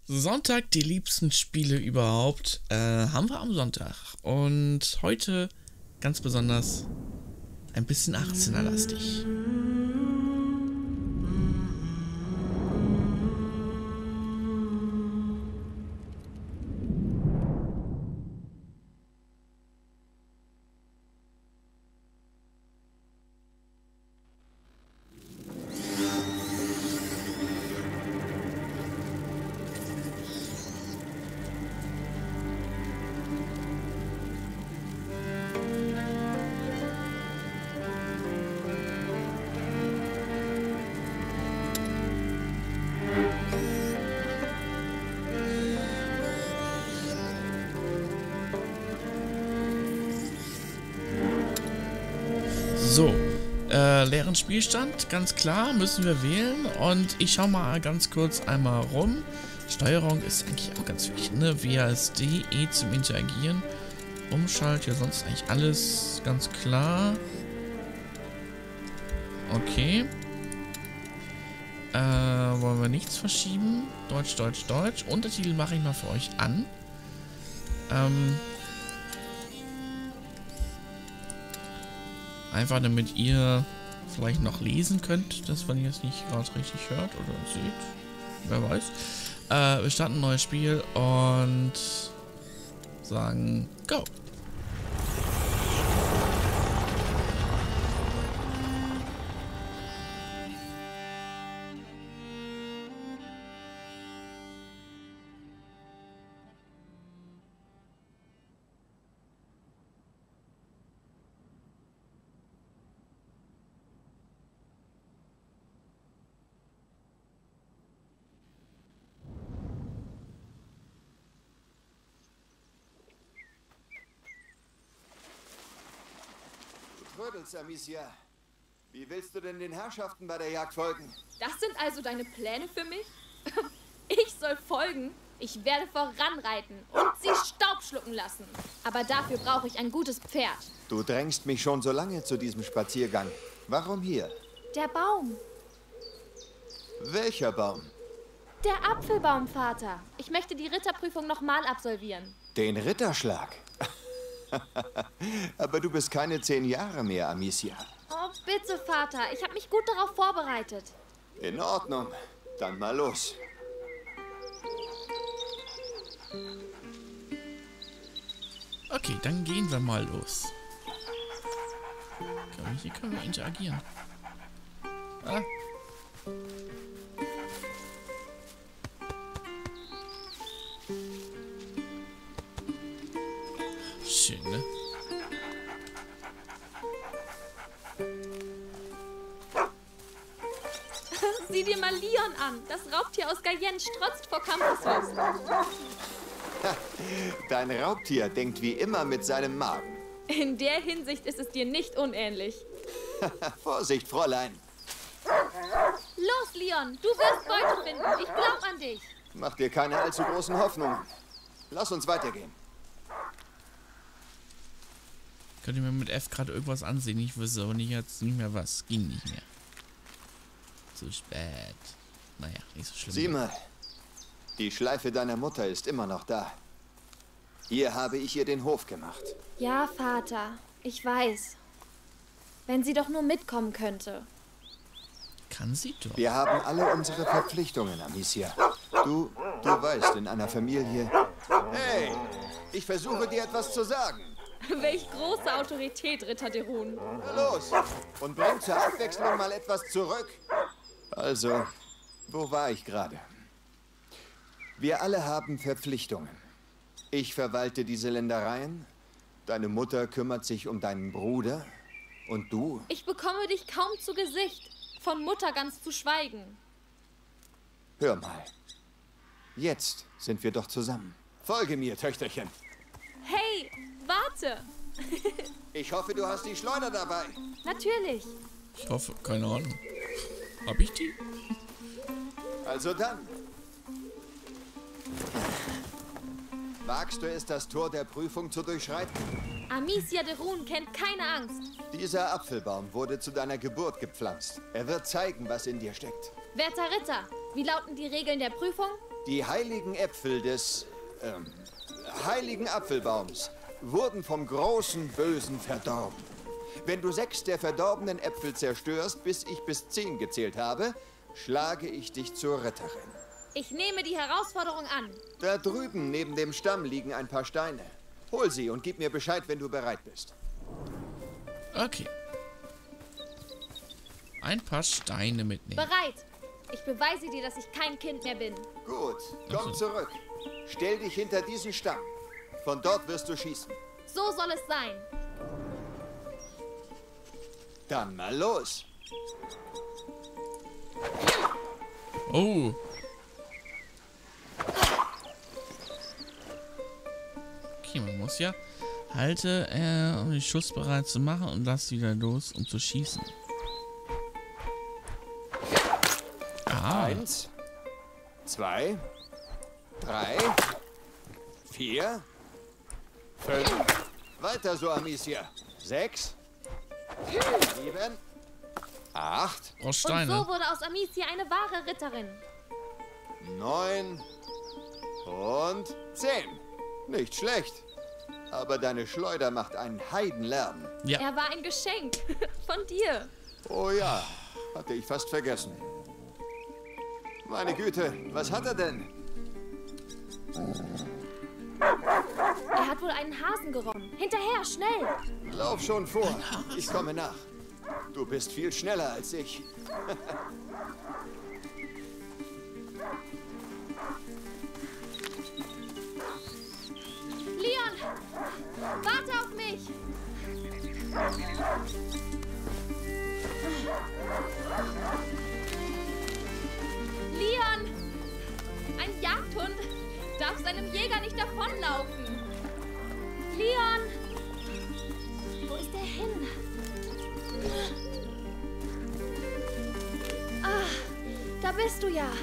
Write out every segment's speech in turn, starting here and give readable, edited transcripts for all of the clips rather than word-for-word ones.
Sonntag, die liebsten Spiele überhaupt, haben wir am Sonntag. Und heute ganz besonders ein bisschen 18er-lastig. So, leeren Spielstand, ganz klar, müssen wir wählen. Und ich schau mal ganz kurz einmal rum. Steuerung ist eigentlich auch ganz wichtig, ne? WASD, E zum Interagieren. Umschalt, ja sonst eigentlich alles ganz klar. Okay. Wollen wir nichts verschieben? Deutsch, Deutsch, Deutsch. Untertitel mache ich mal für euch an. Einfach damit ihr vielleicht noch lesen könnt, dass wenn ihr es nicht gerade richtig hört oder seht. Wer weiß. Wir starten ein neues Spiel und sagen Go! Trödels, Amicia. Wie willst du denn den Herrschaften bei der Jagd folgen? Das sind also deine Pläne für mich? Ich soll folgen? Ich werde voranreiten und sie Staub schlucken lassen. Aber dafür brauche ich ein gutes Pferd. Du drängst mich schon so lange zu diesem Spaziergang. Warum hier? Der Baum. Welcher Baum? Der Apfelbaum, Vater. Ich möchte die Ritterprüfung nochmal absolvieren. Den Ritterschlag. Aber du bist keine 10 Jahre mehr, Amicia. Oh, bitte, Vater. Ich habe mich gut darauf vorbereitet. In Ordnung. Dann mal los. Okay, dann gehen wir mal los. Hier können wir interagieren. Ah. Schön, ne? Sieh dir mal Leon an. Das Raubtier aus Guyenne strotzt vor Campuslust. Dein Raubtier denkt wie immer mit seinem Magen. In der Hinsicht ist es dir nicht unähnlich. Vorsicht, Fräulein. Los, Leon. Du wirst Beute finden. Ich glaub an dich. Mach dir keine allzu großen Hoffnungen. Lass uns weitergehen. Könnt ihr mir mit F gerade irgendwas ansehen? Ich wüsste aber nicht, jetzt nicht mehr was. Ging nicht mehr. Zu spät. Naja, nicht so schlimm. Sieh mal. Die Schleife deiner Mutter ist immer noch da. Hier habe ich ihr den Hof gemacht. Ja, Vater. Ich weiß. Wenn sie doch nur mitkommen könnte. Kann sie doch. Wir haben alle unsere Verpflichtungen, Amicia. Du weißt, in einer Familie... Hey, ich versuche dir etwas zu sagen. Welch große Autorität, Ritter de Rune. Na los, und bring zur Abwechslung mal etwas zurück. Also, wo war ich gerade? Wir alle haben Verpflichtungen. Ich verwalte diese Ländereien, deine Mutter kümmert sich um deinen Bruder und du? Ich bekomme dich kaum zu Gesicht, von Mutter ganz zu schweigen. Hör mal, jetzt sind wir doch zusammen. Folge mir, Töchterchen. Hey, warte! Ich hoffe, du hast die Schleuder dabei. Natürlich. Ich hoffe, keine Ahnung. Hab ich die? Also dann. Wagst du es, das Tor der Prüfung zu durchschreiten? Amicia de Rune kennt keine Angst. Dieser Apfelbaum wurde zu deiner Geburt gepflanzt. Er wird zeigen, was in dir steckt. Werter Ritter, wie lauten die Regeln der Prüfung? Die heiligen Äpfel des heiligen Apfelbaums wurden vom großen Bösen verdorben. Wenn du 6 der verdorbenen Äpfel zerstörst, bis ich bis 10 gezählt habe, schlage ich dich zur Ritterin. Ich nehme die Herausforderung an. Da drüben neben dem Stamm liegen ein paar Steine. Hol sie und gib mir Bescheid, wenn du bereit bist. Okay. Ein paar Steine mitnehmen. Bereit. Ich beweise dir, dass ich kein Kind mehr bin. Gut, komm zurück. Stell dich hinter diesen Stamm. Von dort wirst du schießen. So soll es sein. Dann mal los. Oh. Okay, man muss ja halte, um den Schuss bereit zu machen und lass wieder los, um zu schießen. Ah. 1, 2, 3, 4, 5. Weiter so, Amicia. 6, 7, 8, Oh, Und Steine. so wurde aus Amicia eine wahre Ritterin. 9 und 10. Nicht schlecht. Aber deine Schleuder macht einen Heidenlärm. Ja. Er war ein Geschenk von dir. Oh ja, hatte ich fast vergessen. Meine Güte, was hat er denn? Er hat wohl einen Hasen gerommen. Hinterher, schnell. Lauf schon vor. Ich komme nach. Du bist viel schneller als ich. Leon, warte auf mich. Leon, ein Jagdhund darf seinem Jäger nicht davonlaufen. Leon, wo ist er hin? Ah, da bist du ja.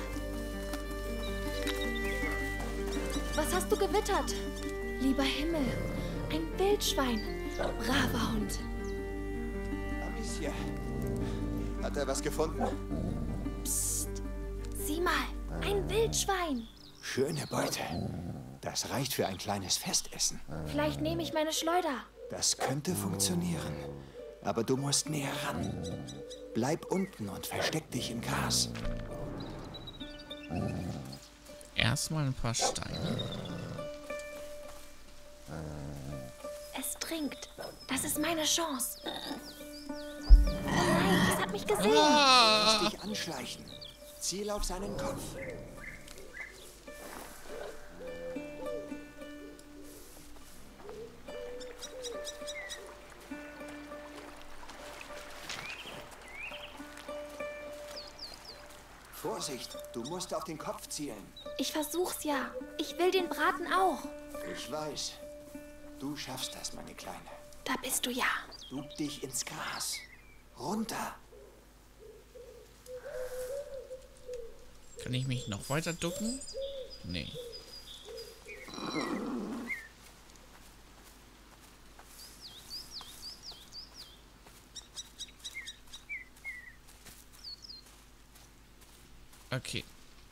Was hast du gewittert? Lieber Himmel, ein Wildschwein. Braver Hund. Amicia, hat er was gefunden? Psst, sieh mal, ein Wildschwein. Schöne Beute. Das reicht für ein kleines Festessen. Vielleicht nehme ich meine Schleuder. Das könnte funktionieren. Aber du musst näher ran. Bleib unten und versteck dich im Gras. Erstmal ein paar Steine. Es trinkt. Das ist meine Chance. Oh nein, es hat mich gesehen. Lass dich anschleichen. Ziel auf seinen Kopf. Vorsicht, du musst auf den Kopf zielen. Ich versuch's ja. Ich will den Braten auch. Ich weiß. Du schaffst das, meine Kleine. Da bist du ja. Dug dich ins Gras. Runter. Kann ich mich noch weiter ducken? Nee. Okay.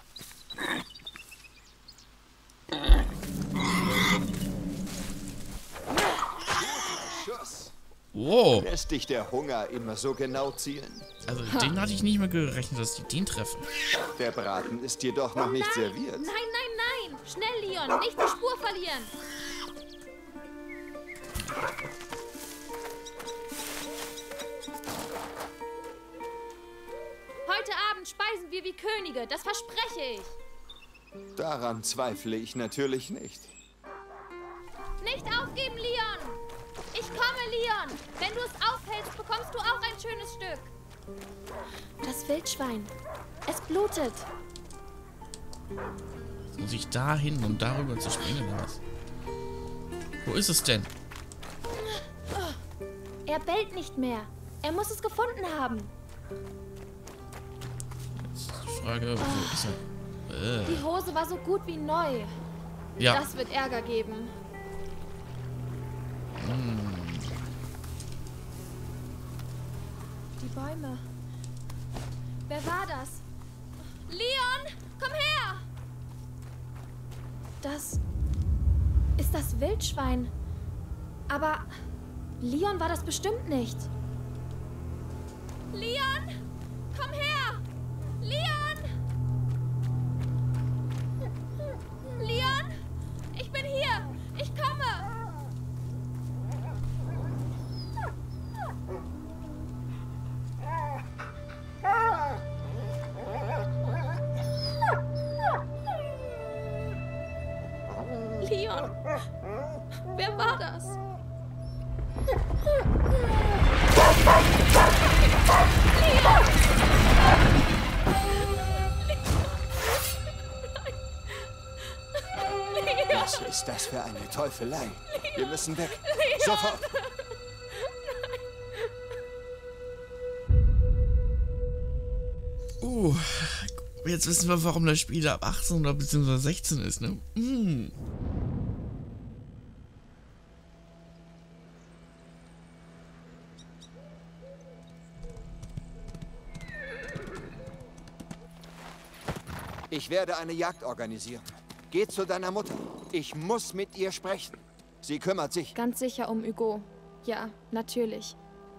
Schuss. Wow. Lässt dich der Hunger immer so genau zielen? Also den hatte ich nicht mehr gerechnet, dass die den treffen. Der Braten ist dir doch noch nicht serviert. Nein, nein, nein. Schnell, Leon. Nicht die Spur verlieren. Heute Abend speisen wir wie Könige. Das verspreche ich. Daran zweifle ich natürlich nicht. Nicht aufgeben, Leon. Ich komme, Leon. Wenn du es aufhältst, bekommst du auch ein schönes Stück. Das Wildschwein. Es blutet. Jetzt muss ich da hin, um darüber zu springen oder was? Wo ist es denn? Er bellt nicht mehr. Er muss es gefunden haben. Jetzt ist die Frage, wo ist er? Die Hose war so gut wie neu. Ja, Das wird Ärger geben. Die Bäume. Wer war das? Leon, komm her! Das ist das Wildschwein. Aber Leon war das bestimmt nicht. Leon, komm her! Leon! Leon, ich bin hier! Ich komme! Leon, wer war das? Was ist das für eine Teufelei? Wir müssen weg. Sofort! Jetzt wissen wir, warum das Spiel ab 18 oder beziehungsweise 16 ist, ne? Ich werde eine Jagd organisieren. Geh zu deiner Mutter. Ich muss mit ihr sprechen. Sie kümmert sich. Ganz sicher um Hugo. Ja, natürlich.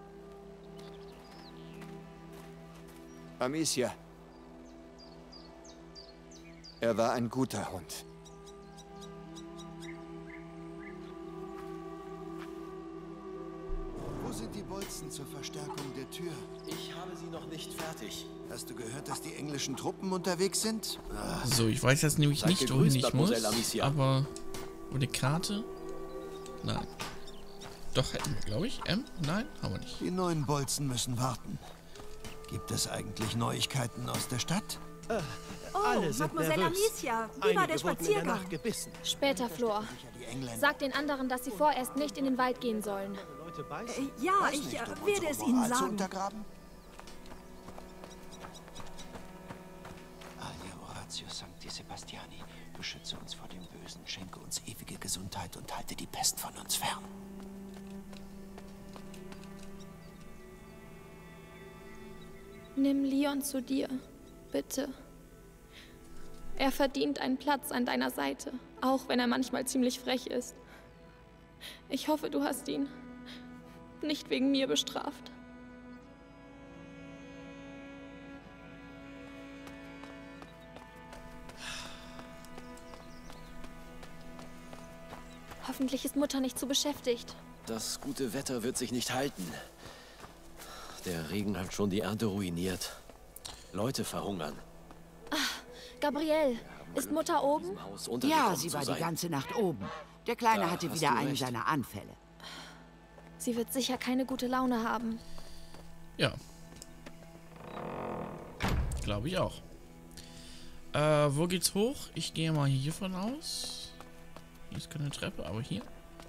Amicia. Er war ein guter Hund. Wo sind die Bolzen zur Verstärkung der Tür? Ich habe sie noch nicht fertig. Hast du gehört, dass die englischen Truppen unterwegs sind? So, ich weiß jetzt nämlich Seid nicht, wohin gegrüßt, ich muss, Mademoiselle Amicia. aber... Wo die Karte? Nein. Doch, hätten wir, glaube ich. Nein, haben wir nicht. Die neuen Bolzen müssen warten. Gibt es eigentlich Neuigkeiten aus der Stadt? Alle sind Mademoiselle nervös. Amicia, wie war der Einige wurden in der Spaziergang? Nacht gebissen. Später, Flor. Die Engländer. Sag den anderen, dass sie vorerst nicht in den Wald gehen sollen. Leute beißen. Ja, Weiß ich nicht, um werde unsere es Ihnen Moral zu sagen. untergraben? Alia Oratio Sancti Sebastiani, beschütze uns vor dem Bösen, schenke uns ewige Gesundheit und halte die Pest von uns fern. Nimm Leon zu dir, bitte. Er verdient einen Platz an deiner Seite, auch wenn er manchmal ziemlich frech ist. Ich hoffe, du hast ihn nicht wegen mir bestraft. Hoffentlich ist Mutter nicht zu beschäftigt. Das gute Wetter wird sich nicht halten. Der Regen hat schon die Ernte ruiniert. Leute verhungern. Gabriel, ist Mutter oben? Im Haus Ja, untergekommen sie zu war sein. die ganze Nacht oben. Der Kleine Da hatte hast wieder du einen recht. seiner Anfälle. Sie wird sicher keine gute Laune haben. Ja. Glaube ich auch. Wo geht's hoch? Ich gehe mal hiervon aus. Hier ist keine Treppe, aber hier.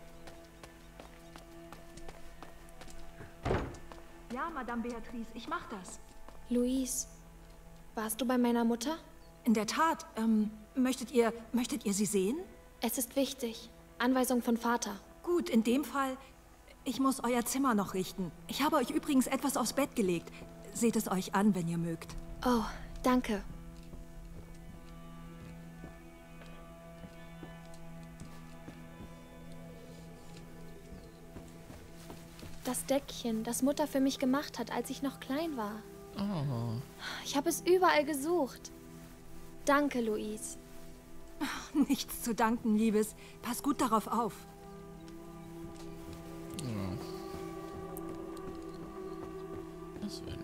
Ja, Madame Beatrice, ich mach das. Louise, warst du bei meiner Mutter? In der Tat, möchtet ihr sie sehen? Es ist wichtig. Anweisung von Vater. Gut, in dem Fall, ich muss euer Zimmer noch richten. Ich habe euch übrigens etwas aufs Bett gelegt. Seht es euch an, wenn ihr mögt. Oh, danke. Das Deckchen, das Mutter für mich gemacht hat, als ich noch klein war. Oh. Ich habe es überall gesucht. Danke, Louise. Nichts zu danken, Liebes. Pass gut darauf auf. Ja. Das werden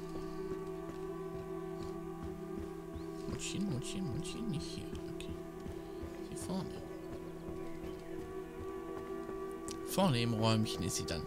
wir. Mutchen, nicht hier. Okay. Hier vorne. Vorne im Räumchen ist sie dann.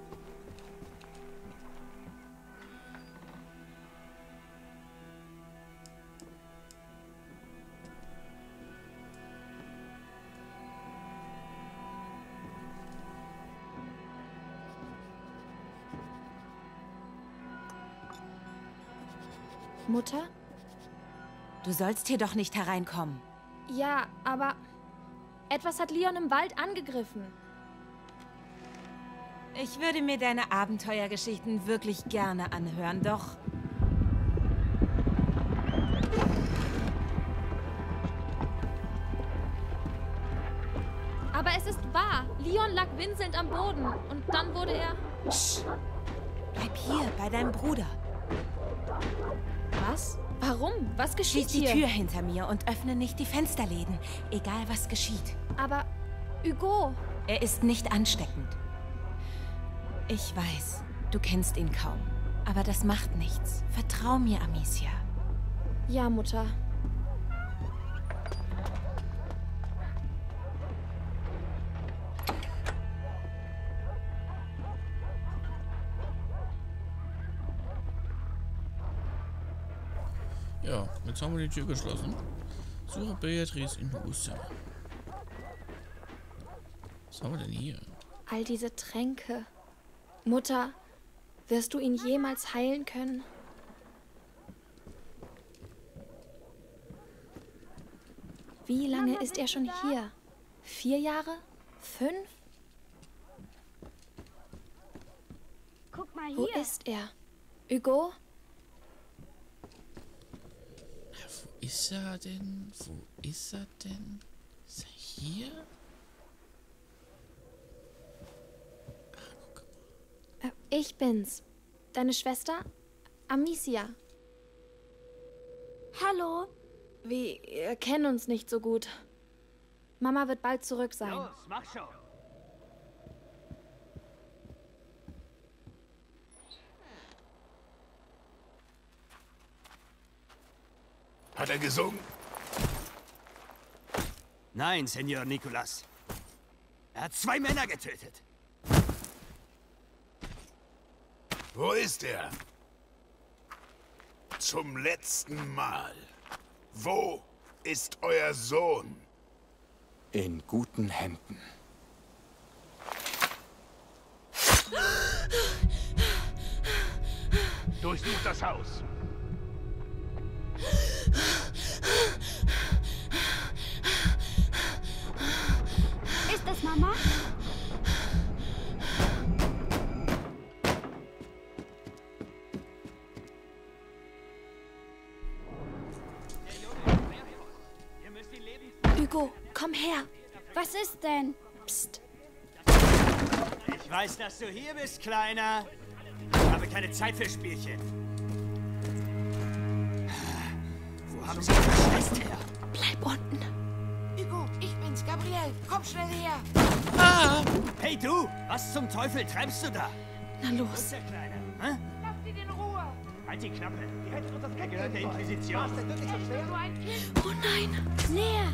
Mutter? Du sollst hier doch nicht hereinkommen. Ja, aber etwas hat Leon im Wald angegriffen. Ich würde mir deine Abenteuergeschichten wirklich gerne anhören, doch... Aber es ist wahr. Leon lag winselnd am Boden und dann wurde er... Psst. Bleib hier, bei deinem Bruder. Was? Warum? Was geschieht Schließ die hier? Tür hinter mir und öffne nicht die Fensterläden, egal was geschieht. Aber Hugo... Er ist nicht ansteckend. Ich weiß, du kennst ihn kaum. Aber das macht nichts. Vertrau mir, Amicia. Ja, Mutter. Ja, jetzt haben wir die Tür geschlossen. Suche Beatrice in Husum. Was haben wir denn hier? All diese Tränke. Mutter, wirst du ihn jemals heilen können? Wie lange ist er schon hier? 4 Jahre? 5? Guck mal hier. Wo ist er? Hugo? Wo ist er denn? Wo ist er denn? Ist er hier? Ach, guck mal. Ich bin's. Deine Schwester? Amicia. Hallo. Wir kennen uns nicht so gut. Mama wird bald zurück sein. Los, mach schon. Hat er gesungen? Nein, Senor Nicolas. Er hat 2 Männer getötet. Wo ist er? Zum letzten Mal. Wo ist euer Sohn? In guten Händen. Durchsucht das Haus. Ist das Mama? Hugo, komm her. Was ist denn? Psst. Ich weiß, dass du hier bist, Kleiner. Ich habe keine Zeit für Spielchen. Wo haben Sie Ihre Schwester her? Bleib unten. Hugo, ich bin's, Gabriel. Komm schnell her. Hey du, was zum Teufel treibst du da? Na Wo los. ist der Kleine? Hä? Lass ihn in Ruhe. Halt die Klappe. Die hätten uns das Geld gehört der Inquisition. Ich bin nur ein Kind. Oh nein. Näher.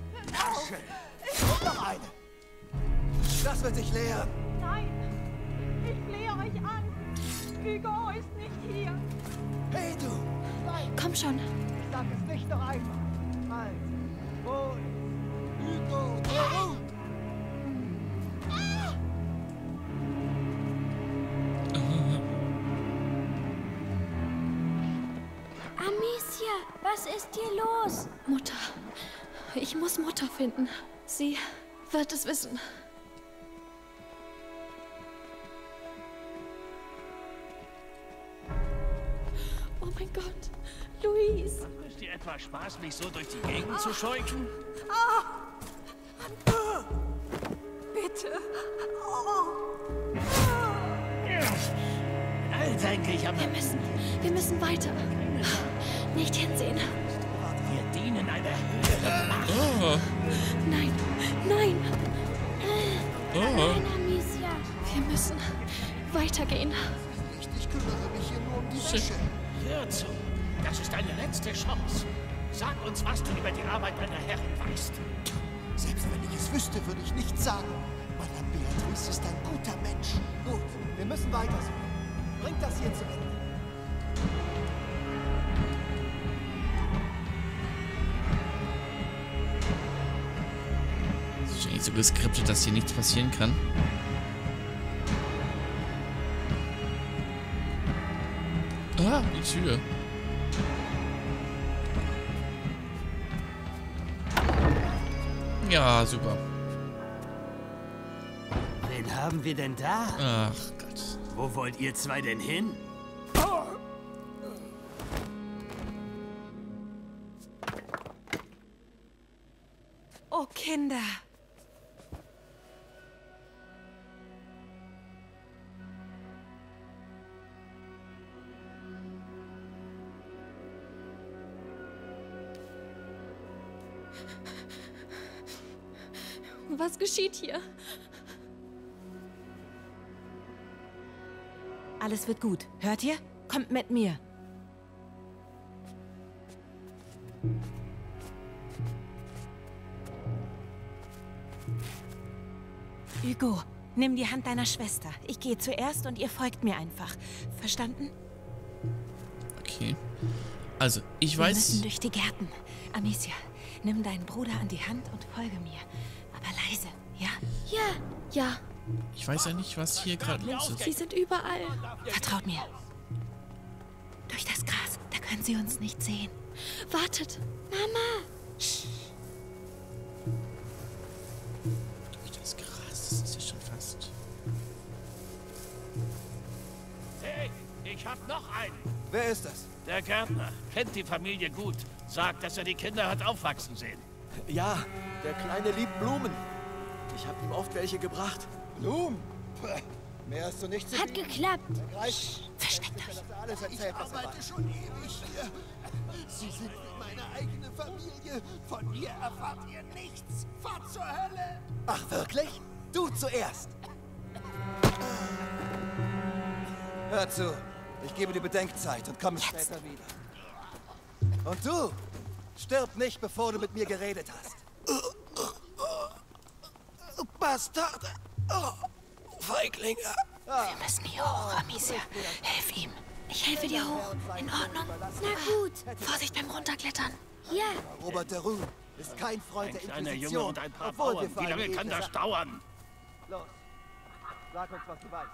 Noch eine. Das wird sich leeren. Nein, ich flehe euch an. Hugo ist nicht hier. Hey, du. Komm schon. Sag es nicht noch einmal. Halt. Wo Hugo, warum? Amicia, was ist hier los? Mutter. Ich muss Mutter finden. Sie wird es wissen. Oh mein Gott. Luis. Ist dir etwa Spaß, mich so durch die Gegend zu scheuchen? Bitte. All denke aber. Wir müssen weiter. Nicht hinsehen. Wir dienen einer höheren Macht. Oh. Nein. Nein. Oh. Nein, Amicia. Wir müssen weitergehen. Ich kümmere mich hier nur um die Wäsche. Hör zu. Das ist deine letzte Chance. Sag uns, was du über die Arbeit deiner Herren weißt. Selbst wenn ich es wüsste, würde ich nichts sagen. Madame Beatrice ist ein guter Mensch. Gut, wir müssen weitersuchen. Bringt das hier zu Ende. Das ist eigentlich so geskriptet, dass hier nichts passieren kann. Ah, die Tür. Ja, super. Wen haben wir denn da? Ach Gott. Wo wollt ihr 2 denn hin? Oh, Kinder. Was geschieht hier? Alles wird gut. Hört ihr? Kommt mit mir. Hugo, nimm die Hand deiner Schwester. Ich gehe zuerst und ihr folgt mir einfach. Verstanden? Okay. Also, ich Wir weiß... müssen durch die Gärten. Amicia, nimm deinen Bruder an die Hand und folge mir. Aber leise, ja? Ja. Ja. Ich weiß ja nicht, was hier gerade los ist. Sie sind überall. Vertraut mir. Durch das Gras, da können sie uns nicht sehen. Wartet. Mama! Durch das Gras, das ist ja schon fast... Hey, ich hab noch einen. Wer ist das? Der Gärtner. Kennt die Familie gut. Sagt, dass er die Kinder hat aufwachsen sehen. Ja, der Kleine liebt Blumen. Ich habe ihm oft welche gebracht. Blumen? Mehr hast du nicht zu Hat geklappt. Versteckt euch. Alles erzählt, was er weiß. Schon ewig hier. Sie sind wie meine eigene Familie. Von mir erfahrt ihr nichts. Fahrt zur Hölle. Ach, wirklich? Du zuerst. Hör zu. Ich gebe dir Bedenkzeit und komme später wieder. Und du? Stirb nicht, bevor du mit mir geredet hast. Bastarde! Oh, Feiglinge! Wir müssen hier hoch, Amicia. Hilf ihm. Ich helfe dir hoch. In Ordnung? Na gut. Vorsicht beim Runterklettern. Ja. Robert de Rue ist kein Freund der Ein kleiner Junge Inquisition, und ein paar obwohl Bauern. wir für Wie eine lange kann edle das Sache- dauern? Los, sag uns, was du weißt.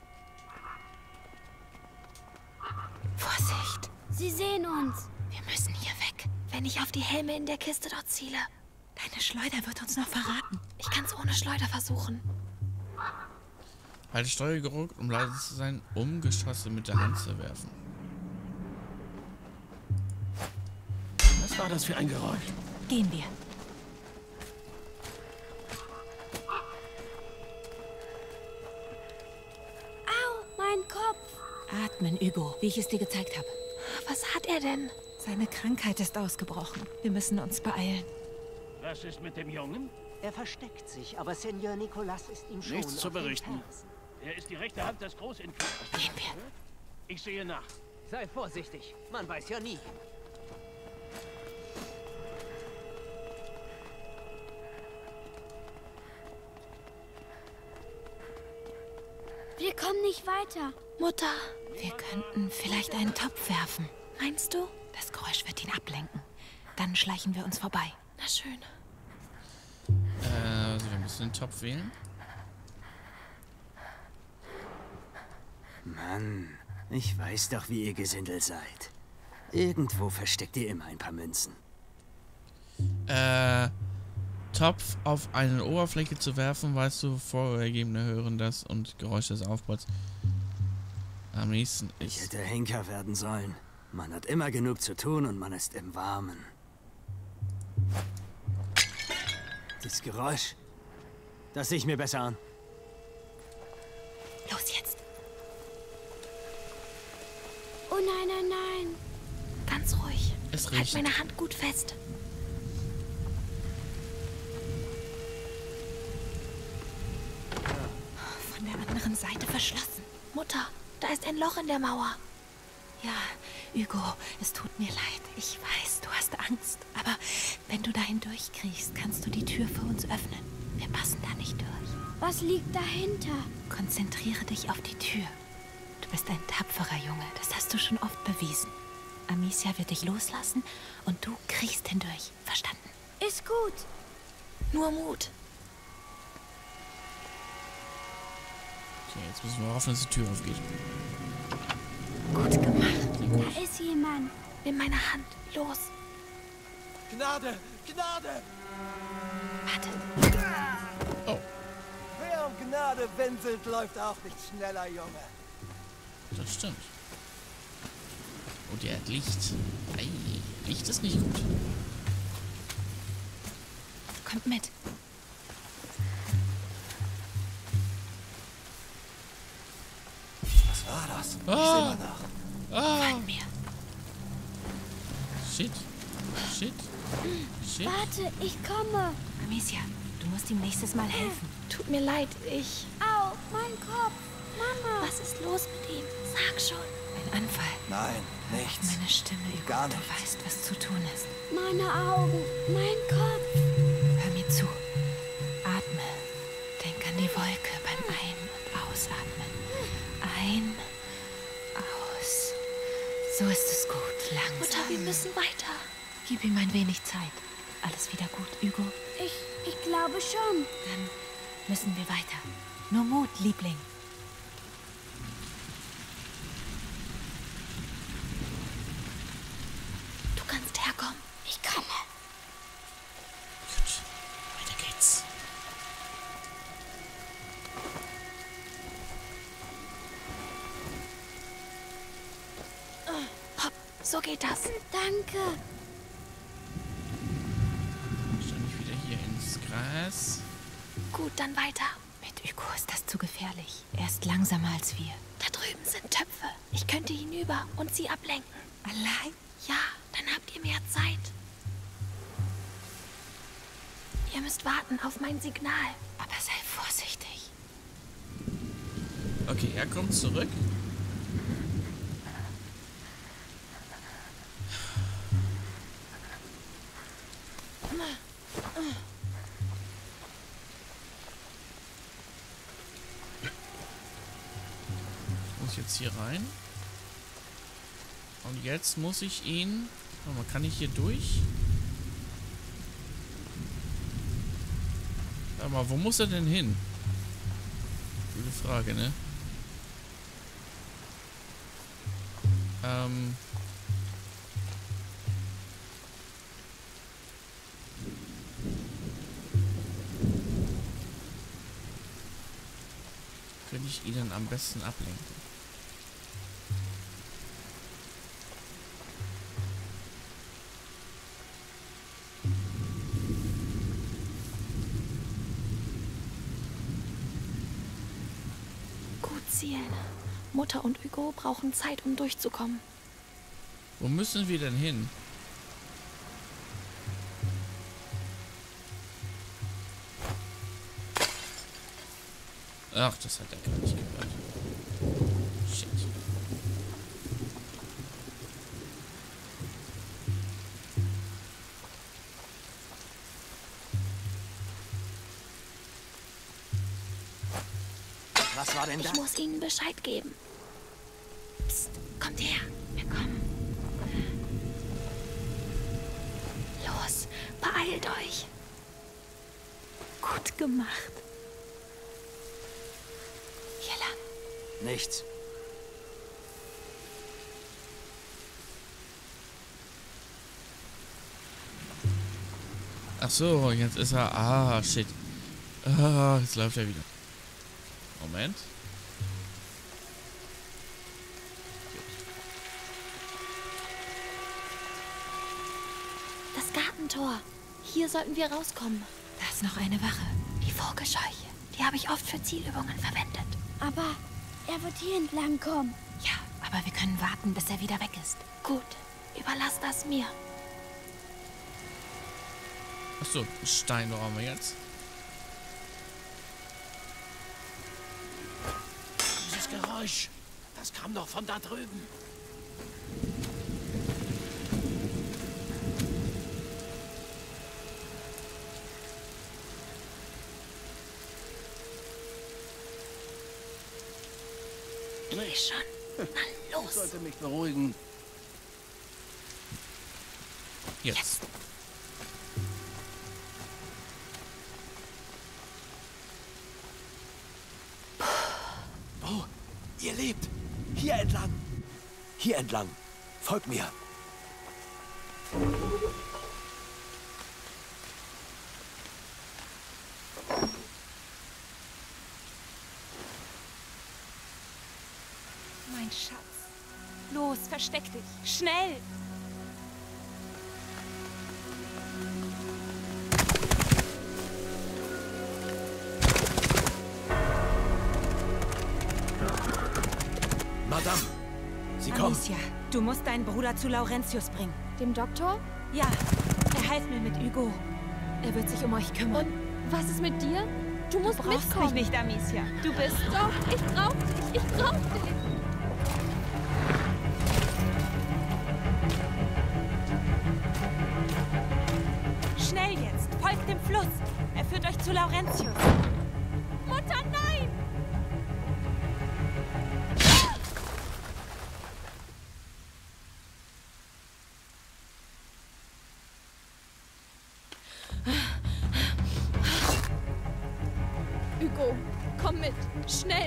Vorsicht. Sie sehen uns. Wir müssen hier weg. Wenn ich auf die Helme in der Kiste dort ziele. Deine Schleuder wird uns noch verraten. Ich kann es ohne Schleuder versuchen. Halte Steuer gerückt, um leise zu sein, um Geschosse mit der Hand zu werfen. Was war das für ein Geräusch? Gehen wir. Au, mein Kopf. Atmen, Hugo, wie ich es dir gezeigt habe. Was hat er denn? Seine Krankheit ist ausgebrochen. Wir müssen uns beeilen. Was ist mit dem Jungen? Er versteckt sich, aber Senior Nicolas ist ihm schon Nichts zu auf den berichten. Fersen. Er ist die rechte Hand des Großinquisitors. Gehen wir. Ich sehe nach. Sei vorsichtig, man weiß ja nie. Wir kommen nicht weiter. Mutter, Wir könnten vielleicht einen Topf werfen. meinst du? Das Geräusch wird ihn ablenken. Dann schleichen wir uns vorbei. Na schön. Also wir müssen den Topf wählen. Mann, ich weiß doch, wie ihr Gesindel seid. Irgendwo versteckt ihr immer ein paar Münzen. Topf auf eine Oberfläche zu werfen, weißt du, Vorgegebene hören das und Geräusche des Aufbaus. Am nächsten Ich ist... hätte Henker werden sollen. Man hat immer genug zu tun und man ist im Warmen. Das Geräusch, das sehe ich mir besser an. Los jetzt. Oh nein, nein, nein. Ganz ruhig. Es Halt riecht. meine Hand gut fest. Von der anderen Seite verschlossen. Mutter, da ist ein Loch in der Mauer. Ja, Hugo, es tut mir leid. Ich weiß, du hast Angst. Aber wenn du da hindurchkriechst, kannst du die Tür für uns öffnen. Wir passen da nicht durch. Was liegt dahinter? Konzentriere dich auf die Tür. Du bist ein tapferer Junge. Das hast du schon oft bewiesen. Amicia wird dich loslassen und du kriechst hindurch. Verstanden? Ist gut. Nur Mut. Okay, jetzt müssen wir hoffen, dass die Tür aufgeht. Gut gemacht. Da ist jemand. Nimm meine Hand. Los. Gnade! Gnade! Warte. Oh, Wer um Gnade winselt, läuft auch nicht schneller, Junge. das stimmt. Oh, der hat Licht. Ei, Licht ist nicht gut. Kommt mit. Was war das? Ich seh Ah, mal nach. ah, Folgt mir. shit. Shit. Shit. Warte, ich komme. Amicia, du musst ihm nächstes Mal helfen. Tut mir leid, ich... Au, mein Kopf. Mama. Was ist los mit ihm? Sag schon. Ein Anfall. Nein, nichts. Meine Stimme, Hugo. Gar Du nichts. weißt, was zu tun ist. Meine Augen. Mein Kopf. Hör mir zu. Atme. Denk an die Wolke beim Ein- und Ausatmen. Ein, aus. So ist es gut. Langsam. Mutter, wir müssen weiter. Gib ihm ein wenig Zeit. Alles wieder gut, Hugo? Ich glaube schon. Dann müssen wir weiter. Nur Mut, Liebling. Du kannst herkommen. Ich komme. Gut, weiter geht's. Hopp, so geht das. Danke. Wahrscheinlich wieder hier ins Gras. Gut, dann weiter. Mit Hugo ist das zu gefährlich. Er ist langsamer als wir. Da drüben sind Töpfe. Ich könnte hinüber und sie ablenken. Allein? Ja, dann habt ihr mehr Zeit. Ihr müsst warten auf mein Signal. Aber sei vorsichtig. Okay, er kommt zurück. Ich muss jetzt hier rein. Und jetzt muss ich ihn... Warte mal, kann ich hier durch? Warte mal, wo muss er denn hin? Gute Frage, ne? Könnte ich ihn dann am besten ablenken? Gut zielen. Mutter und Hugo brauchen Zeit, um durchzukommen. Wo müssen wir denn hin? Ach, das hat er gar nicht gehört. Shit. Was war denn Ich das? muss ihnen Bescheid geben. Psst, kommt her. Wir kommen. Los, beeilt euch. Gut gemacht. Hier lang. Nichts. Ach so, jetzt ist er... Ah, shit. Ah, jetzt läuft er wieder. Moment. Das Gartentor. Hier sollten wir rauskommen. Da ist noch eine Wache. Die Vogelscheuche. Die habe ich oft für Zielübungen verwendet. Aber er wird hier entlang kommen. Ja, aber wir können warten, bis er wieder weg ist. Gut, überlass das mir. Ach so, Stein brauchen wir jetzt. Dieses Geräusch, das kam doch von da drüben. Geh schon. Na los. Ich sollte mich beruhigen. Jetzt. Oh, ihr lebt. Hier entlang. Hier entlang. Folgt mir. Mein Schatz. Los, versteck dich. Schnell! Madame, Sie kommen. Amicia, du musst deinen Bruder zu Laurentius bringen. Dem Doktor? Ja, Herr Heilsmill mit Hugo. Er wird sich um euch kümmern. Und was ist mit dir? Du musst brauchst mitkommen. mich nicht, Amicia. Du bist... Doch, ich brauch dich. Ich brauch dich. Schnell jetzt. Folgt dem Fluss. Er führt euch zu Laurentius. Mutter, nein! Hugo, komm mit. Schnell.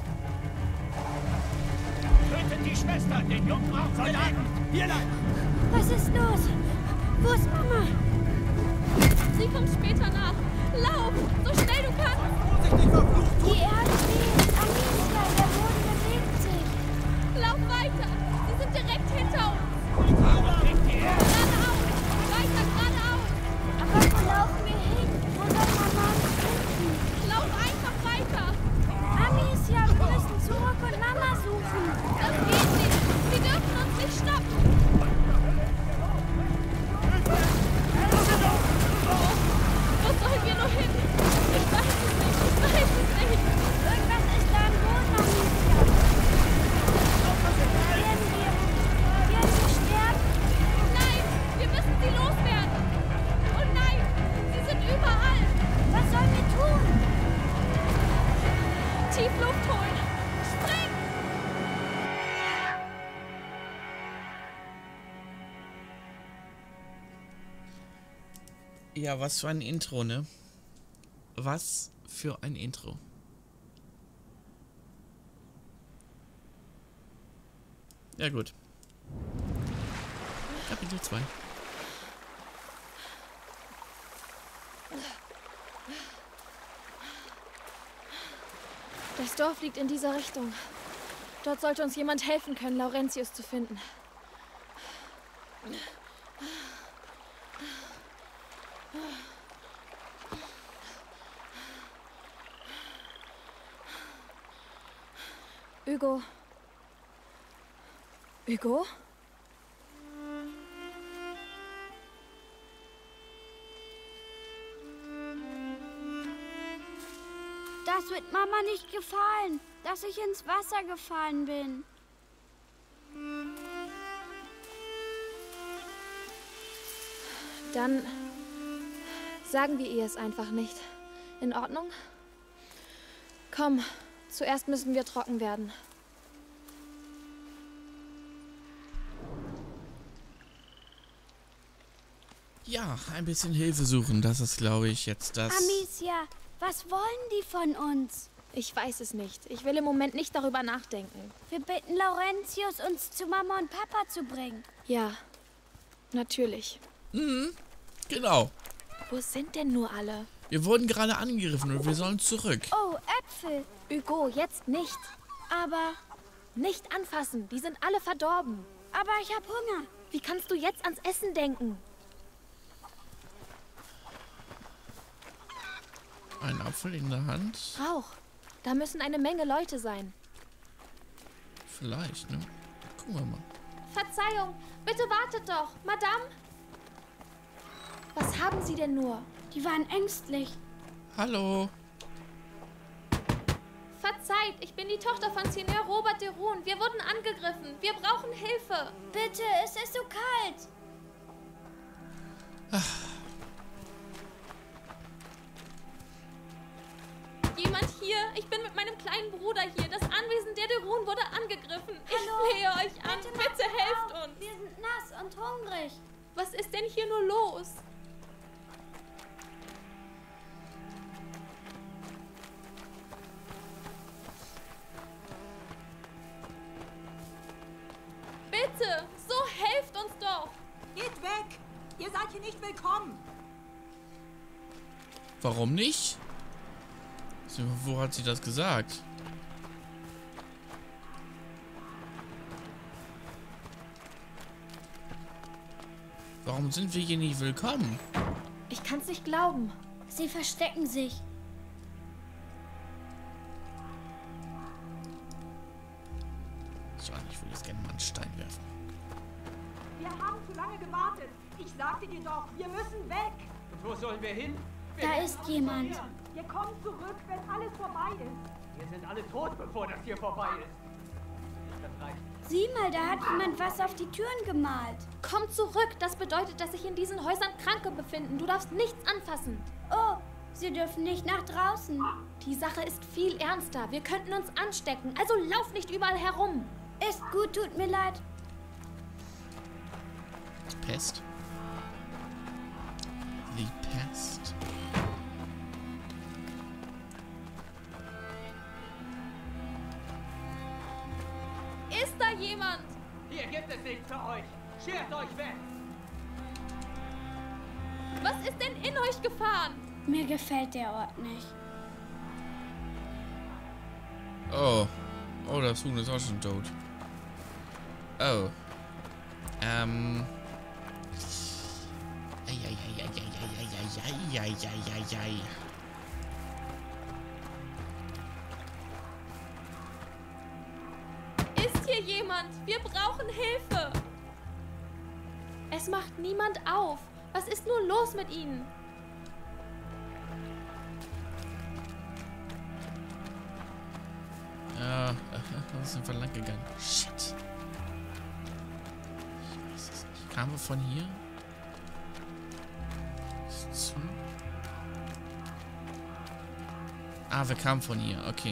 Tötet die Schwester, den Jungen braucht Soldaten. Hier lang! Was ist los? Wo ist Mama? Sie kommt später nach. Lauf, so schnell du kannst. Vorsichtig, verflucht! Die Erde bebt. Amicia, der Boden bewegt sich. Lauf weiter. Sie sind direkt hinter uns. Geradeaus. Weiter, geradeaus. Aber wo laufen wir hin? Wo soll Mama uns finden? Lauf einfach weiter. Amicia, wir müssen zurück und Mama suchen. Das geht nicht. Sie dürfen uns nicht stoppen. Wo sollen wir nur hin? Ich weiß es nicht. Ich weiß es nicht. Irgendwas ist da am Boden, Amicia. Werden wir sterben? Nein, wir müssen sie loswerden. Oh nein, sie sind überall. Was sollen wir tun? Tief Luft holen. Spring! Ja, was für ein Intro, ne? Was für ein Intro. Ja, gut. Kapitel 2. Das Dorf liegt in dieser Richtung. Dort sollte uns jemand helfen können, Laurentius zu finden. Hugo. Hugo? Das wird Mama nicht gefallen, dass ich ins Wasser gefallen bin. Dann sagen wir ihr es einfach nicht. In Ordnung? Komm, zuerst müssen wir trocken werden. Ja, ein bisschen Hilfe suchen, das ist, glaube ich, jetzt das... Amicia, was wollen die von uns? Ich weiß es nicht. Ich will im Moment nicht darüber nachdenken. Wir bitten Laurentius, uns zu Mama und Papa zu bringen. Ja, natürlich. Mhm, genau. Wo sind denn nur alle? Wir wurden gerade angegriffen und wir sollen zurück. Oh, Äpfel. Hugo, jetzt nicht. Aber nicht anfassen, die sind alle verdorben. Aber ich habe Hunger. Wie kannst du jetzt ans Essen denken? Ein Apfel in der Hand. Rauch. Da müssen eine Menge Leute sein. Vielleicht, ne? Gucken wir mal. Verzeihung, bitte wartet doch. Madame? Was haben Sie denn nur? Die waren ängstlich. Hallo. Verzeiht, ich bin die Tochter von Seigneur Robert de Roon. Wir wurden angegriffen. Wir brauchen Hilfe. Bitte, es ist so kalt. Jemand hier? Ich bin mit meinem kleinen Bruder hier. Das Anwesen der de Roon wurde angegriffen. Hallo? Ich flehe euch an. Bitte helft uns. Wir sind nass und hungrig. Was ist denn hier nur los? Bitte, so helft uns doch. Geht weg! Ihr seid hier nicht willkommen. Warum nicht? Wo hat sie das gesagt? Warum sind wir hier nicht willkommen? Ich kann's nicht glauben. Sie verstecken sich. So, ich will jetzt gerne mal einen Stein werfen. Wir haben zu lange gewartet. Ich Ich sagte dir doch, wir müssen weg. Und wo sollen wir hin? Da ist jemand. Wir kommen zurück, wenn alles vorbei ist. Wir sind alle tot, bevor das hier vorbei ist. Das reicht. Sieh mal, da hat jemand was auf die Türen gemalt. Komm zurück. Das bedeutet, dass sich in diesen Häusern Kranke befinden. Du darfst nichts anfassen. Oh, sie dürfen nicht nach draußen. Die Sache ist viel ernster. Wir könnten uns anstecken. Also lauf nicht überall herum. Ist gut, tut mir leid. Pest. Die Pest. Ist da jemand? Hier gibt es nichts für euch. Schert euch weg. Was ist denn in euch gefahren? Mir gefällt der Ort nicht. Oh. Oh, das Huhn ist auch schon tot. Oh. Eieieiei. Ist hier jemand? Wir brauchen Hilfe. Es macht niemand auf. Was ist nur los mit ihnen? Ja, da sind wir lang gegangen. Shit. Ich weiß es nicht. Kamen wir von hier? Ist zu. Ah, wir kamen von hier. Okay.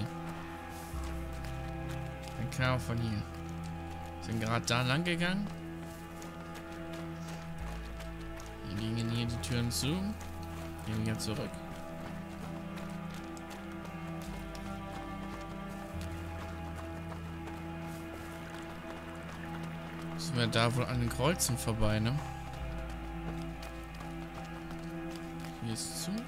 Wir kamen von hier. Sind gerade da lang gegangen. Dann gingen hier die Türen zu. Gehen wir zurück. Sind wir da wohl an den Kreuzen vorbei, ne? Hier ist zu.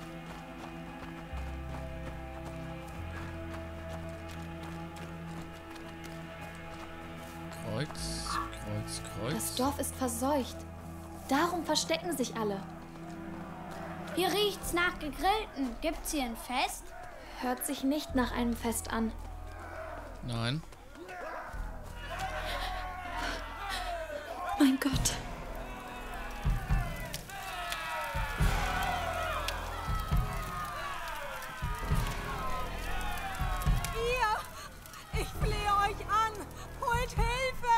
Kreuz. Das Dorf ist verseucht. Darum verstecken sich alle. Hier riecht's nach Gegrillten. Gibt's hier ein Fest? Hört sich nicht nach einem Fest an. Nein. Mein Gott. Ich flehe euch an. Holt Hilfe.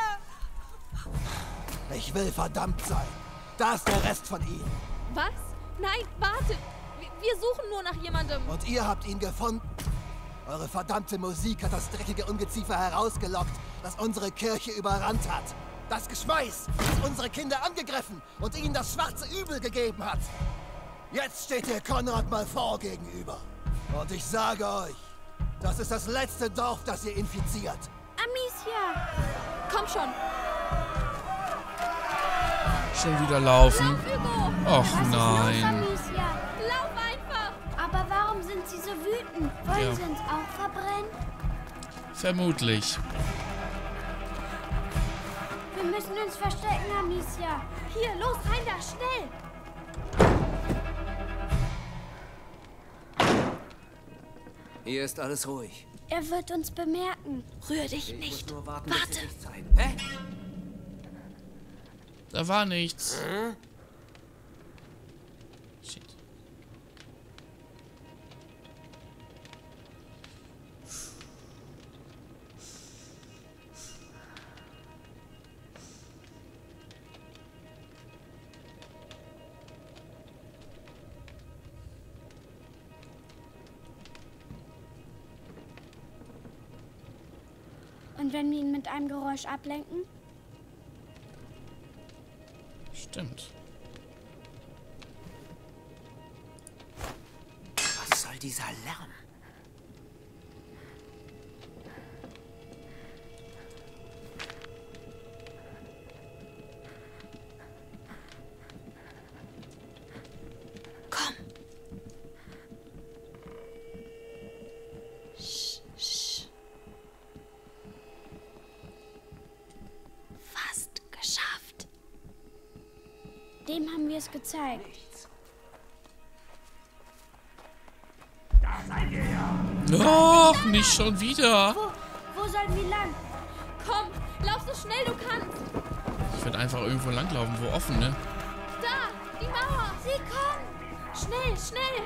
Ich will verdammt sein. Da ist der Rest von ihnen. Was? Nein, wartet. Wir suchen nur nach jemandem. Und ihr habt ihn gefunden. Eure verdammte Musik hat das dreckige Ungeziefer herausgelockt, das unsere Kirche überrannt hat. Das Geschmeiß, das unsere Kinder angegriffen und ihnen das schwarze Übel gegeben hat. Jetzt steht ihr Konrad mal vor gegenüber. Und ich sage euch, das ist das letzte Dorf, das ihr infiziert. Amicia! Komm schon. Schon wieder laufen. Lauf, Och nein. Amicia? Lauf einfach. Aber warum sind sie so wütend? Wollen sie uns auch verbrennen? Vermutlich. Wir müssen uns verstecken, Amicia. Hier, los, rein da, schnell. Hier ist alles ruhig. Er wird uns bemerken. Rühr dich Ich nicht. muss nur warten, Warte. bis sie sich zeigen. Hä? Da war nichts. Shit. Und wenn wir ihn mit einem Geräusch ablenken? Stimmt. Was soll dieser Lärm? Komm. Sch. Fast geschafft. Dem haben wir es gezeigt. Da seid ihr ja. Doch, nicht schon wieder. Wo sollen wir lang? Komm, lauf so schnell du kannst. Ich würde einfach irgendwo langlaufen, wo offen, ne? Da, Die Mauer! Sie kommen! Schnell, schnell!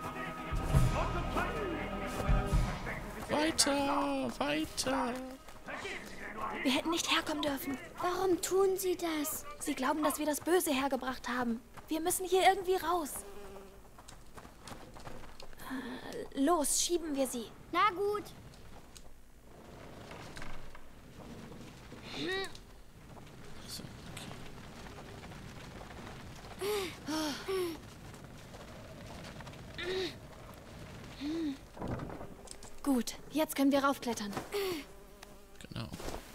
Weiter, weiter. Wir hätten nicht herkommen dürfen. Warum tun sie das? Sie glauben, dass wir das Böse hergebracht haben. Wir müssen hier irgendwie raus. Los, schieben wir sie. Na gut. So, Gut, jetzt können wir raufklettern. genau.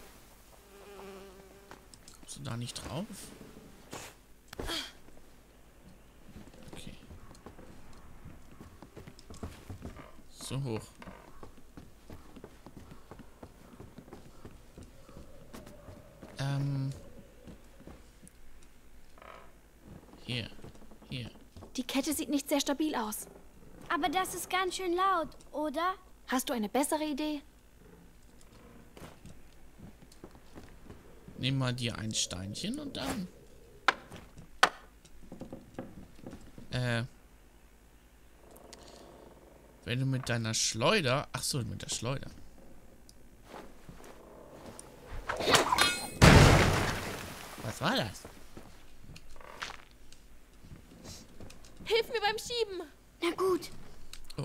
Kommst du da nicht drauf? Okay. So hoch. Hier. Die Kette sieht nicht sehr stabil aus. Aber das ist ganz schön laut, oder? Hast du eine bessere Idee? Nimm mal dir ein Steinchen und dann... Wenn du mit deiner Schleuder... Ach so, mit der Schleuder. Was war das? Hilf mir beim Schieben! Na gut. Oh.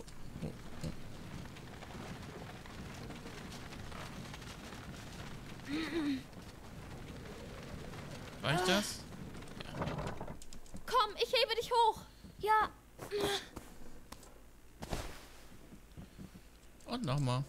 Reicht das? Komm, ich hebe dich hoch! Ja. Und nochmal.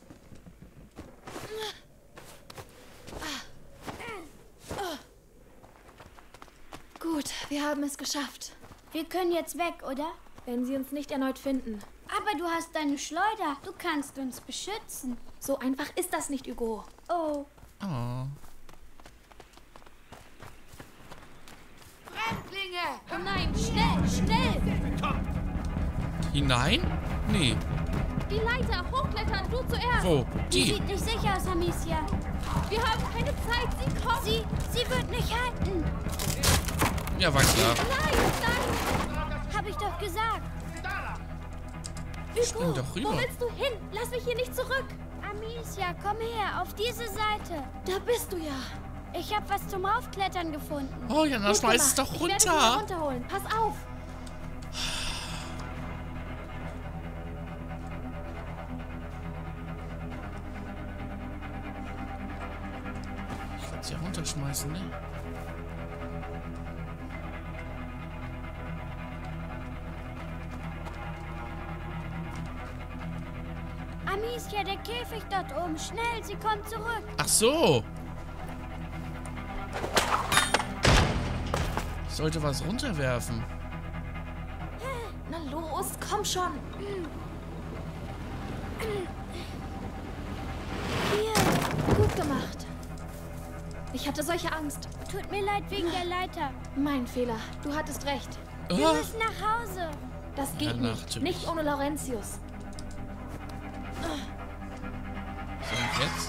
Gut, wir haben es geschafft. Wir können jetzt weg, oder? Wenn sie uns nicht erneut finden. Aber du hast deine Schleuder. Du kannst uns beschützen. So einfach ist das nicht, Hugo. Oh. Oh. Fremdlinge! Oh nein, schnell, schnell! Hinein? Nee. Die Leiter, hochklettern, du zuerst! Wo? Die Die? sieht nicht sicher aus, Amicia. Wir haben keine Zeit, sie kommt! Sie wird nicht halten. Ja, war klar. Nein! Hab ich doch gesagt. Spring doch rüber. Wo willst du hin? Lass mich hier nicht zurück! Amicia, komm her, auf diese Seite. Da bist du ja! Ich hab was zum Raufklettern gefunden. Oh ja, dann Gut schmeiß es gemacht. doch Ich werde dich mal runter. runterholen. Pass auf! Ich werde sie runterschmeißen, ne? Amicia, der Käfig dort oben. Schnell, sie kommt zurück. Ach so. Ich sollte was runterwerfen. Na los, komm schon! Hier. Gut gemacht. Ich hatte solche Angst. Tut mir leid wegen der Leiter. Mein Fehler. Du hattest recht. Wir müssen nach Hause. Das geht Ja, nicht. natürlich. Nicht ohne Laurentius. So, und jetzt?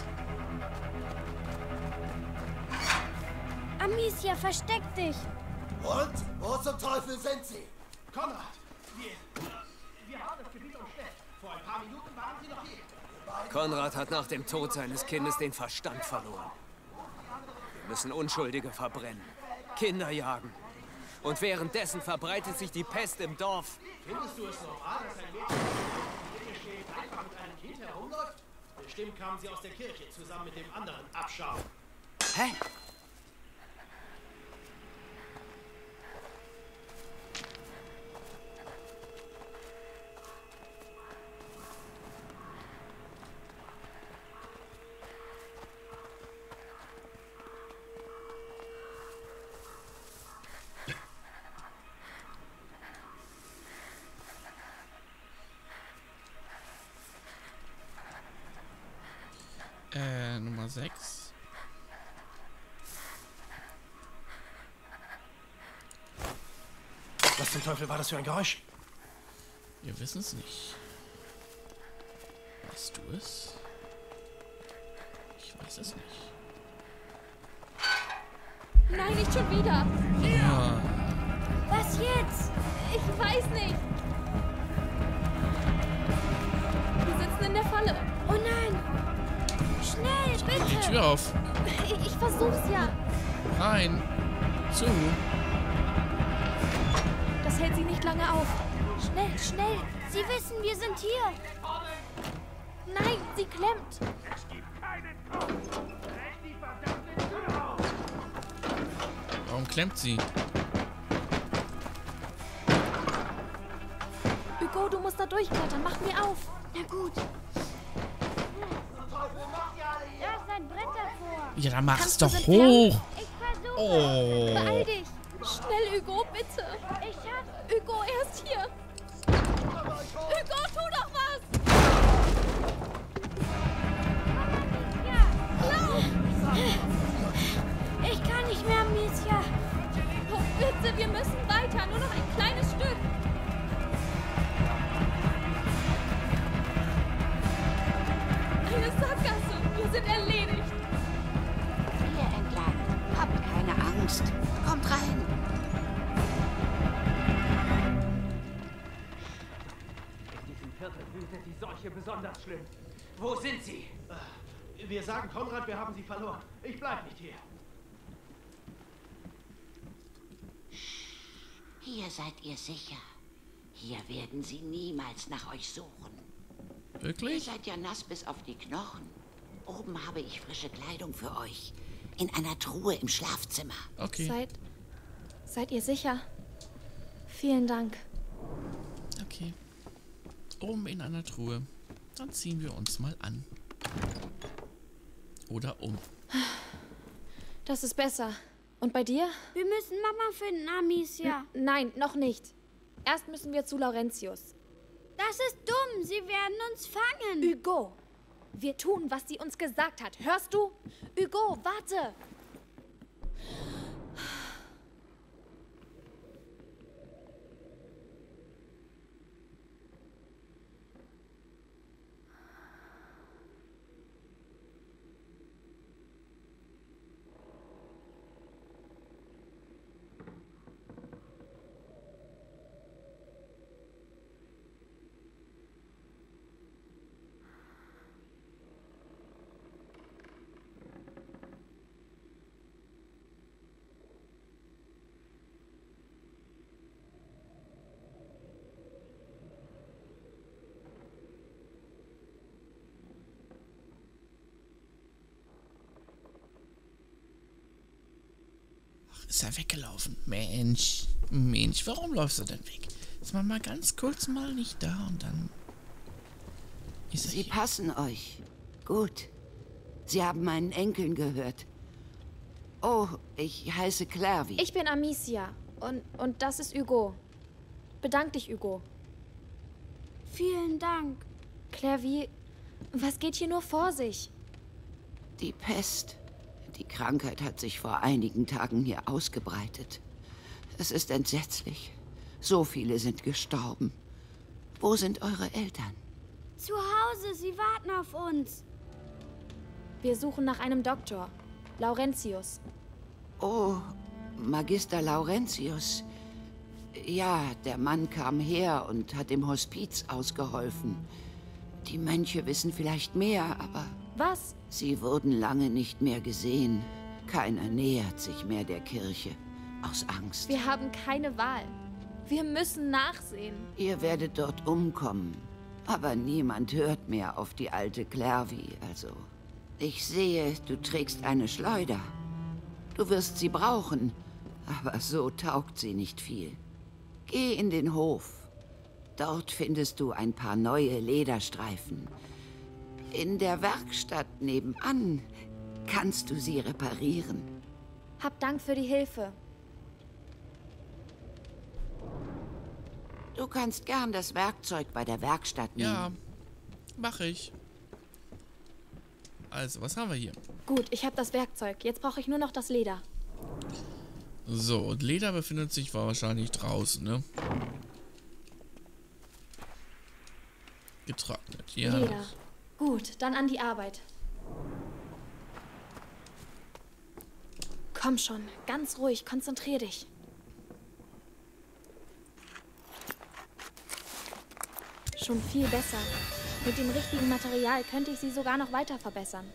Amicia, versteck dich. Und? Wo zum Teufel sind sie? Konrad, wir haben das Gebiet umstellt. Vor ein paar Minuten waren sie noch hier. Konrad hat nach dem Tod seines Kindes den Verstand verloren. Wir müssen Unschuldige verbrennen, Kinder jagen. Und währenddessen verbreitet sich die Pest im Dorf. Findest du es normal, dass ein Mädchen hier steht, einfach mit einem Kind herumläuft? Bestimmt kamen sie aus der Kirche zusammen mit dem anderen Abschaum. Hä? Nummer 6. Was zum Teufel war das für ein Geräusch? Wir wissen es nicht. Weißt du es? Ich weiß es nicht. Nein, nicht schon wieder! Ja. Was jetzt? weiß nicht. Wir sitzen in der Falle. Oh nein! Schnell, bitte! Die Tür auf. Ich versuch's ja. Rein. Zu. Das hält sie nicht lange auf. Schnell, schnell! Sie wissen, wir sind hier! Nein, sie klemmt. Es gibt keinen Ton. Brecht die verdammte Tür auf. Warum klemmt sie? Hugo, du musst da durchklettern. Mach mir auf. Na gut. Da ist ein Brett davor. Ja, dann mach's Kannst du's doch entfernen? hoch. Ich versuche. Oh. Beeil dich. Schnell, Hugo, bitte. Ich schaff's. Hugo, er ist hier. Hugo, tu doch was. Ja. Lauf. Ich kann nicht mehr, Amicia. Oh, bitte, wir müssen weiter. Nur noch ein kleines Stück. Eine Sackgasse. Wir sind erledigt. Hier entlang. Habt keine Angst. Kommt rein. In diesem Viertel wütet die Seuche besonders schlimm. Wo sind sie? Wir sagen Konrad, wir haben sie verloren. Ich bleib nicht hier. Hier seid ihr sicher. Hier werden sie niemals nach euch suchen. Ihr Wirklich? seid ja nass bis auf die Knochen. Oben habe ich frische Kleidung für euch. In einer Truhe im Schlafzimmer. Okay. Seid ihr sicher? Vielen Dank. Okay. Oben in einer Truhe. Dann ziehen wir uns mal an. Oder um. Das ist besser. Und bei dir? Wir müssen Mama finden, Amicia. Nein, noch nicht. Erst müssen wir zu Laurentius. Das ist dumm. Sie werden uns fangen. Hugo, wir tun, was sie uns gesagt hat. Hörst du? Hugo, warte. Ist er weggelaufen? Mensch. Mensch, warum läufst du denn weg? Ist man mal ganz kurz mal nicht da und dann ist er Sie hier. passen euch. Gut. Sie haben meinen Enkeln gehört. Oh, ich heiße Clairvy. Ich bin Amicia. Und das ist Hugo. Bedank dich, Hugo. Vielen Dank. Clairvy, was geht hier nur vor sich? Die Pest. Die Krankheit hat sich vor einigen Tagen hier ausgebreitet. Es ist entsetzlich. So viele sind gestorben. Wo sind eure Eltern? Zu Hause, sie warten auf uns. Wir suchen nach einem Doktor. Laurentius. Oh, Magister Laurentius. Ja, der Mann kam her und hat im Hospiz ausgeholfen. Die Mönche wissen vielleicht mehr, aber... Was? Sie wurden lange nicht mehr gesehen. Keiner nähert sich mehr der Kirche. Aus Angst. Wir haben keine Wahl. Wir müssen nachsehen. Ihr werdet dort umkommen. Aber niemand hört mehr auf die alte Clairvy, also... Ich sehe, du trägst eine Schleuder. Du wirst sie brauchen, aber so taugt sie nicht viel. Geh in den Hof. Dort findest du ein paar neue Lederstreifen. In der Werkstatt nebenan kannst du sie reparieren. Hab Dank für die Hilfe. Du kannst gern das Werkzeug bei der Werkstatt nehmen. Ja, mach ich. Also, was haben wir hier? Gut, ich habe das Werkzeug. Jetzt brauche ich nur noch das Leder. So, und Leder befindet sich wahrscheinlich draußen, ne? Getrocknet, ja. Leder. Gut, dann an die Arbeit. Komm schon, ganz ruhig, konzentrier dich. schon viel besser. Mit dem richtigen Material könnte ich sie sogar noch weiter verbessern.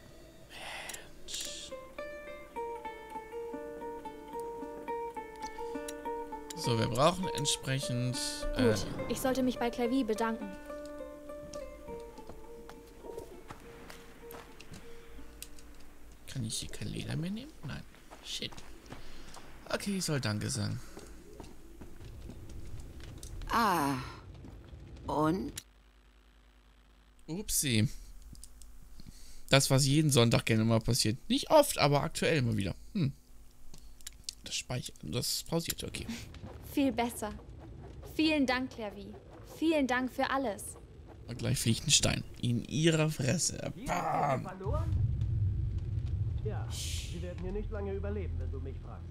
So, wir brauchen entsprechend... Gut, ich sollte mich bei Clavie bedanken. Kann ich hier kein Leder mehr nehmen? Nein. Shit. Okay, ich soll Danke sagen. Ah. Und? Upsi. Das, was jeden Sonntag gerne mal passiert. Nicht oft, aber aktuell immer wieder. Das speichert. Das pausiert, okay. Viel besser. Vielen Dank, Clavie. Vielen Dank für alles. Und gleich fliegt ein Stein. In ihrer Fresse. Bam. Ja, sie werden hier nicht lange überleben, wenn du mich fragst.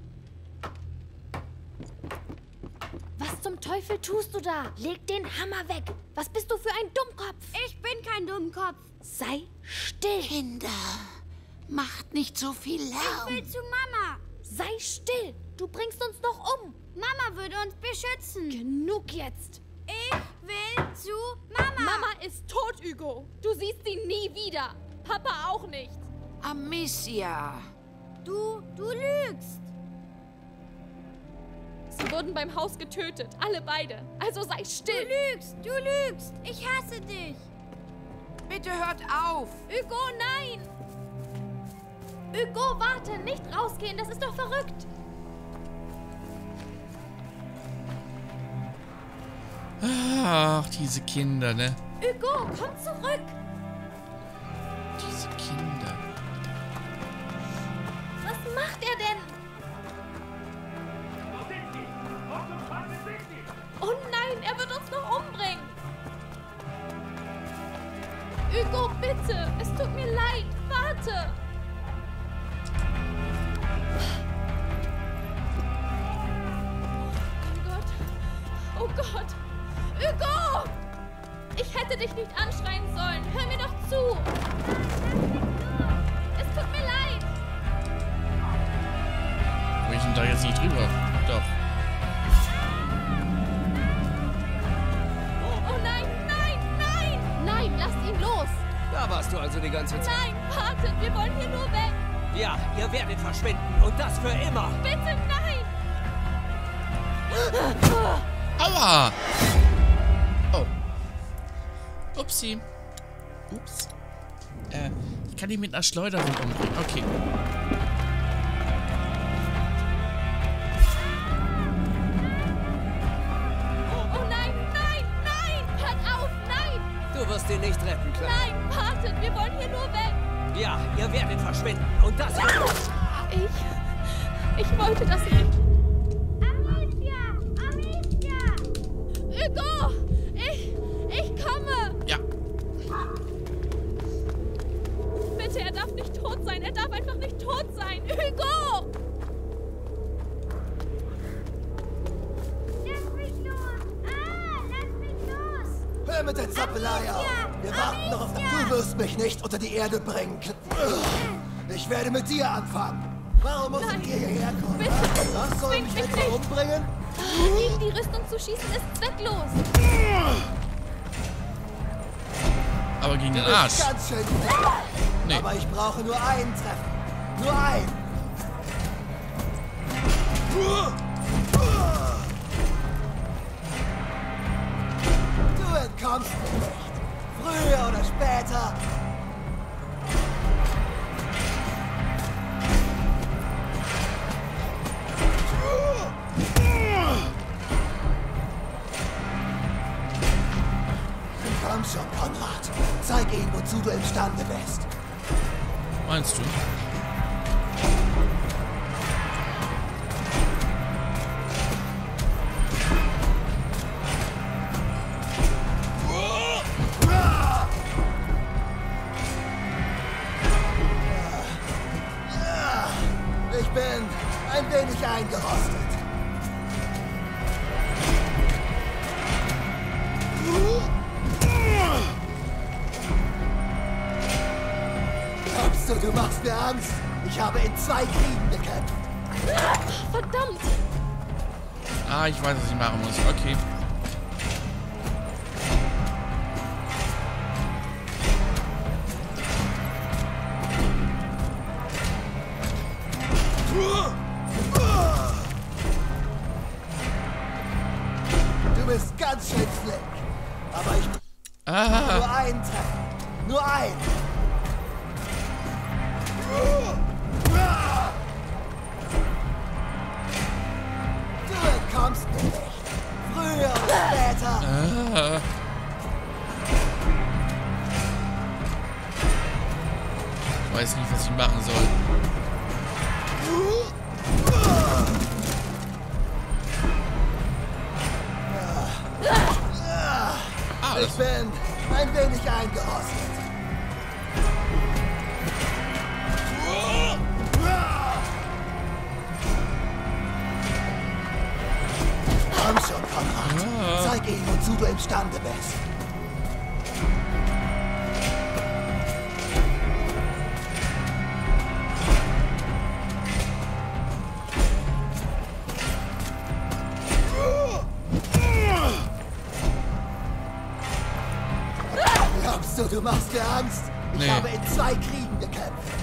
Was zum Teufel tust du da? Leg den Hammer weg. Was bist du für ein Dummkopf? Ich bin kein Dummkopf. Sei still. Kinder, macht nicht so viel Lärm. Ich will zu Mama. Sei still. Du bringst uns noch um. Mama würde uns beschützen. Genug jetzt. Ich will zu Mama. Mama ist tot, Hugo. Du siehst sie nie wieder. Papa auch nicht. Amicia. Du lügst. Sie wurden beim Haus getötet. Alle beide. Also sei still. Du lügst. Ich hasse dich. Bitte hört auf. Hugo, nein. Hugo, warte. Nicht rausgehen. Das ist doch verrückt. Ach, diese Kinder, ne? Hugo, komm zurück. Diese Kinder. Was macht er denn? Oh nein, er wird uns noch umbringen. Hugo, bitte. Es tut mir leid. Warte. Oh Gott. Oh Gott. Hugo! Ich hätte dich nicht anschreien sollen. Hör mir doch zu. Es tut mir leid. Aber ich bin da jetzt nicht drüber. Doch. Oh nein, nein, nein! Nein, lasst ihn los! Da warst du also die ganze Zeit. Nein, wartet, wir wollen hier nur weg. Ja, ihr werdet verschwinden. Und das für immer. Bitte, nein! Aua! Oh. Upsi. Ups. Ich kann ihn mit einer Schleuderung umbringen. Okay. Oh nein, nein, nein! Hört auf, nein! Du wirst ihn nicht retten können. Nein, wartet, wir wollen hier nur weg. Ja, ihr werdet verschwinden. Und das für immer. Ich wollte das nicht. Amicia! Amicia! Hugo! Ich komme! Ja. Bitte, er darf nicht tot sein. Er darf einfach nicht tot sein. Hugo! Lass mich los! Lass mich los! Hör mit der Zappelei auf! Wir warten noch auf... Du wirst mich nicht unter die Erde bringen. Ich werde mit dir anfangen. Warum muss ich hierher kommen? Bitte! Was soll Zwing mich mich etwa nicht. umbringen? Gegen die Rüstung zu schießen ist zwecklos. Aber gegen den Arsch. Ganz schön. Nee. Aber ich brauche nur einen Treffer. Nur einen. Du entkommst mir nicht. Früher oder später. Komm schon, Konrad. Zeig ihnen, wozu du imstande bist. Meinst du? Ich bin ein wenig eingerostet. Glaubst du machst mir Angst? Ich habe in 2 Kriegen gekämpft. Verdammt! Ah, ich weiß, was ich machen muss. Okay. bist ganz schön flink. Aber ich Ah. nur einen treffen. Nur einen. Du entkommst mir nicht. Früher oder später. Ah. Ich weiß nicht, was ich machen soll. Ich bin ein wenig eingerostet. Komm schon, Konrad. Zeig ihnen, wozu du imstande bist. Glaubst du, du machst dir Angst? Ich habe in 2 Kriegen gekämpft.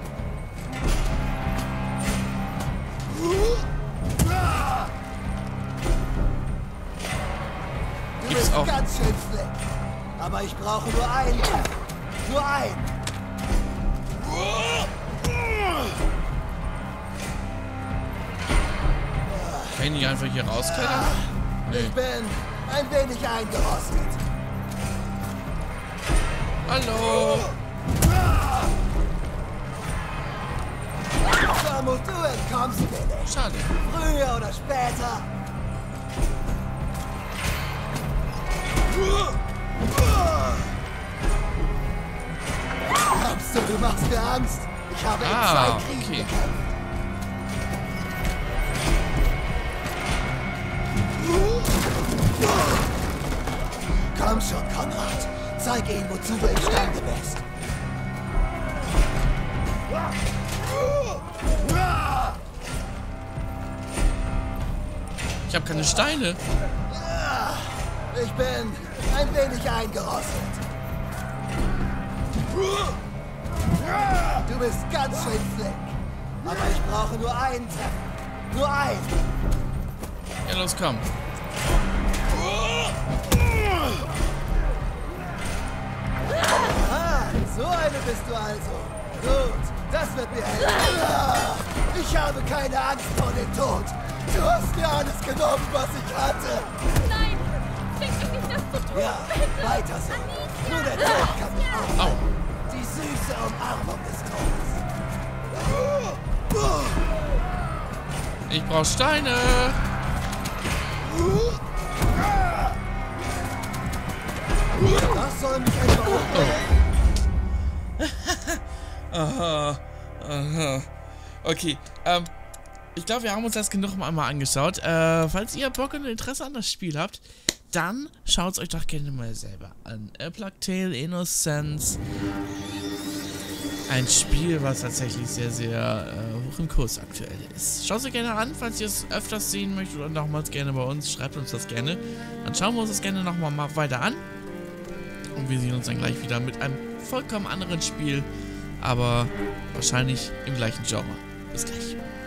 Du bist ganz schön flink. Aber ich brauche nur einen. Nur einen. Kann ich nicht einfach hier rausklettern? Nee. Ich bin ein wenig eingerostet. Hallo. Samu, du entkommst mir nicht. Schade. Früher oder später. Glaubst du, du machst mir Angst? Ich habe in 2 Kriegen gekämpft. Komm schon, Konrad. Zeig ihnen, wozu du imstande bist. Ich habe keine Steine. Ich bin ein wenig eingerostet. Du bist ganz schön flink. Aber ich brauche nur einen Treffen. Nur einen. Ja, los, komm. Ah, so eine bist du also. Gut, das wird mir helfen. Ich habe keine Angst vor dem Tod. Du hast mir alles genommen, was ich hatte. Nein, denk mich nicht, das zu tun. Ja, bitte. weiter so. Nur der Tod kann mich aufhalten. Die süße Umarmung des Todes. Ich brauche Steine. Das soll mich etwa Aha. Aha. Okay, ich glaube, wir haben uns das genug einmal angeschaut. Falls ihr Bock und Interesse an das Spiel habt, dann schaut es euch doch gerne mal selber an. A Plague Tale: Innocence. Ein Spiel, was tatsächlich sehr, sehr hoch im Kurs aktuell ist. Schaut es euch gerne an, falls ihr es öfters sehen möchtet oder nochmals gerne bei uns. Schreibt uns das gerne. Dann schauen wir uns das gerne nochmal weiter an. Und wir sehen uns dann gleich wieder mit einem vollkommen anderen Spiel, aber wahrscheinlich im gleichen Genre. Bis gleich.